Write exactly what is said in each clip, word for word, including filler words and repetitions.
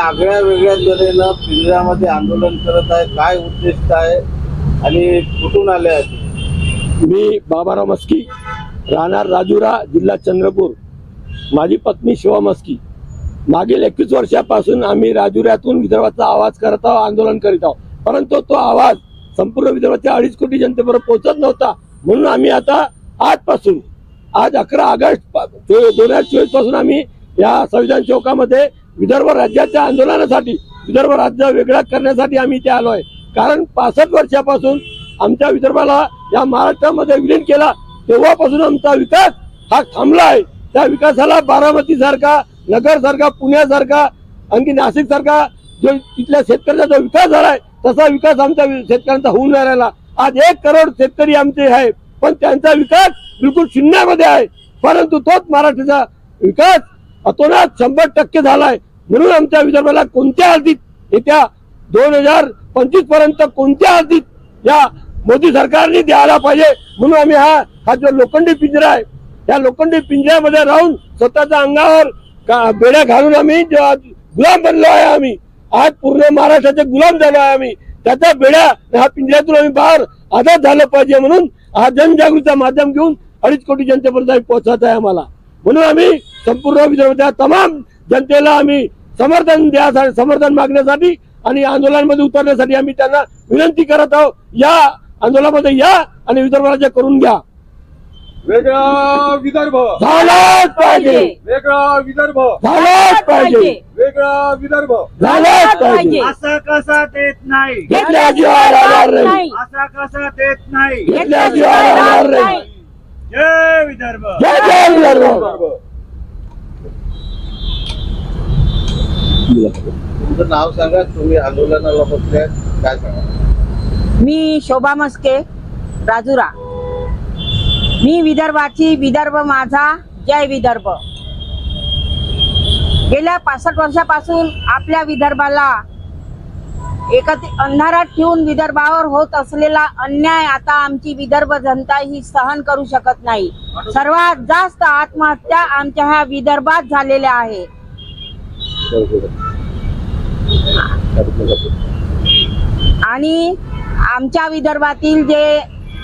आगळ्या वेगळ्या तऱ्हेनं पिंजऱ्यामध्ये आंदोलन करत आहे, काय उद्दिष्ट आहे आणि कुठून आले आहेत? मी बाबाराव मस्की, राहणार राजुरा, जिल्हा चंद्रपूर. माझी पत्नी शिवा मस्की. मागील एकवीस वर्षापासून आम्ही राजुऱ्यातून विदर्भाचा आवाज करत आहोत, आंदोलन करीत आहोत. परंतु तो आवाज संपूर्ण विदर्भाच्या अडीच कोटी जनतेपर्यंत पोहोचत नव्हता. म्हणून आम्ही आता आजपासून आज अकरा ऑगस्ट दोन हजार चोवीस पासून आम्ही या संविधान चौकामध्ये विदर्भ राज्याच्या आंदोलनासाठी, विदर्भ राज्य वेगळा करण्यासाठी आम्ही इथे आलोय. कारण पासष्ट वर्षापासून आमच्या विदर्भाला या महाराष्ट्रामध्ये विलीन केला, तेव्हापासून आमचा विकास हा थांबला आहे. त्या विकासाला बारामती सारखा, नगर सारखा, पुण्यासारखा, आणखी नाशिक सारखा जो तिथल्या शेतकऱ्याचा जो विकास झालाय तसा विकास आमच्या शेतकऱ्यांचा होऊन नाही राहिला. आज एक करोड शेतकरी आमचे आहे, पण त्यांचा विकास बिलकुल शून्यामध्ये आहे. परंतु तोच महाराष्ट्राचा विकास अतोनात शंभर टक्के झालाय. म्हणून आमच्या विदर्भाला कोणत्या हद्दीत येत्या दोन हजार पंचवीस पर्यंत कोणत्या हद्दीत या मोदी सरकारने द्यायला पाहिजे. म्हणून आम्ही हा हा जो लोखंडी पिंजरा आहे, या लोखंडी पिंजऱ्यामध्ये राहून स्वतःच्या अंगावर बेड्या घालून आम्ही गुलाम बनलो आहे. आम्ही आज पूर्ण महाराष्ट्राचे गुलाम झालो आहे. आम्ही त्याच्या बेड्या ह्या पिंजऱ्यातून आम्ही बाहेर आजाद झालं पाहिजे. म्हणून हा जनजागृतीचा माध्यम घेऊन अडीच कोटी जनतेपर्यंत पोहोचत आहे आम्हाला. म्हणून आम्ही संपूर्ण विदर्भाच्या तमाम जनतेला आम्ही समर्थन द्या समर्थन मागण्यासाठी आणि आंदोलनामध्ये उतरण्यासाठी आम्ही त्यांना विनंती करत आहोत. या आंदोलनामध्ये या आणि विदर्भ राज्य करून घ्या. वेगळा विदर्भ झालाच पाहिजे, वेगळा विदर्भ झालाच पाहिजे, वेगळा विदर्भ झालाच पाहिजे. असा कसा देत नाही, घेतल्याशिवाय राहणार नाही, असा कसा देत नाही, घेतल्याशिवाय राहणार नाही. जय विदर्भ, जय जय विदर्भ. तुमचं नाव सांगा, तुम्ही आंदोलनाला बसले काय सांगा? मी शोभा मस्के, राजुरा. मी विदर्भाची, विदर्भ माझा, जय विदर्भ. गेल्या पासष्ट वर्षापासून आपल्या विदर्भाला एकत्र अंधारात ठेवून विदर्भावर होत असलेला अन्याय आता आमची विदर्भ जनता ही सहन करू शकत नाही. सर्वात जास्त आत्महत्या आमच्या ह्या विदर्भात झालेल्या आहे. आणि आमच्या विदर्भातील जे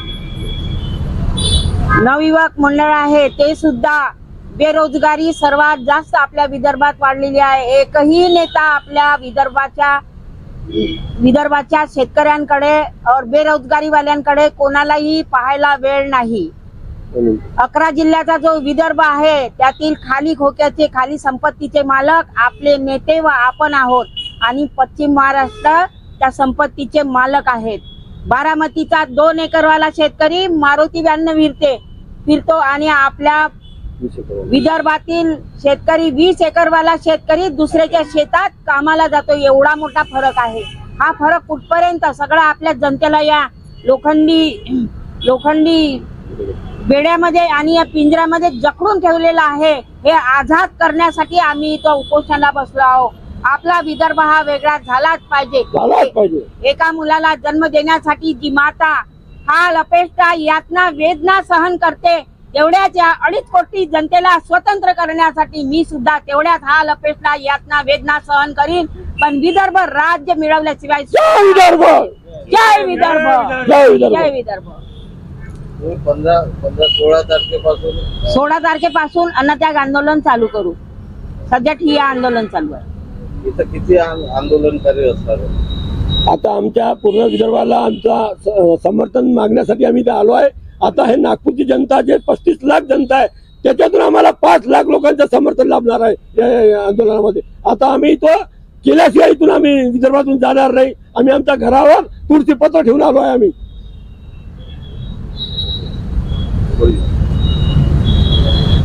नवयुवक मंडळ आहे ते सुद्धा बेरोजगारी सर्वात जास्त आपल्या विदर्भात वाढलेली आहे. एकही नेता आपल्या विदर्भाच्या विदर्भाच्या शेतकऱ्यांकडे और बेरोजगारी वाल्यांकडे कोणालाही पाहायला वेळ नाही. अकरा जिल्ह्याचा जो विदर्भ आहे त्यातील खाली खोक्याचे, खाली संपत्तीचे मालक आपले नेते व आपण आहोत. आणि पश्चिम महाराष्ट्र त्या संपत्तीचे मालक आहेत. बारामतीचा दोन एकरवाला शेतकरी मारुती व्यान फिरते फिरतो आणि आपल्या विदर्भातील शेतकरी वीस एकरवाला शेतकरी दुसऱ्याच्या शेतात कामाला जातो. एवढा मोठा फरक आहे. हा फरक कुठपर्यंत सगळा आपल्या जनतेला या लोखंडी लोखंडी बेड्यामध्ये आणि या पिंजऱ्यामध्ये जखडून ठेवलेला आहे. हे आझाद करण्यासाठी आम्ही इथं उपोषणाला बसलो आहोत. आपला विदर्भ हा वेगळा झालाच पाहिजे. एका मुलाला जन्म देण्यासाठी जी माता हाल अपेष्टा यातना वेदना सहन करते, तेवढ्याच या अडीच कोटी जनतेला स्वतंत्र करण्यासाठी मी सुद्धा तेवढ्याच हाल अपेष्टा यातना वेदना सहन करीन. पण विदर्भ राज्य मिळवल्याशिवाय जय विदर्भ, जय विदर्भ, जय विदर्भ. पंधरा पंधरा सोळा तारखेपासून सोळा तारखेपासून अन्नत्याग आंदोलन चालू करू. सध्या ठिय्या आंदोलन चालू आहे. इथं किती आंदोलनकारी असतात? आता आमच्या पूर्ण विदर्भाला आमचा समर्थन मागण्यासाठी आम्ही इथे आलो आहे. आता हे नागपूरची जनता जे पस्तीस लाख जनता आहे त्याच्यातून आम्हाला पाच लाख लोकांचं समर्थन लाभणार आहे या आंदोलनामध्ये. आता आम्ही इथं केल्याशिवाय इथून आम्ही विदर्भातून जाणार नाही. आम्ही आमच्या घरावर तुळशी पत्र ठेवून आलो आहे आम्ही.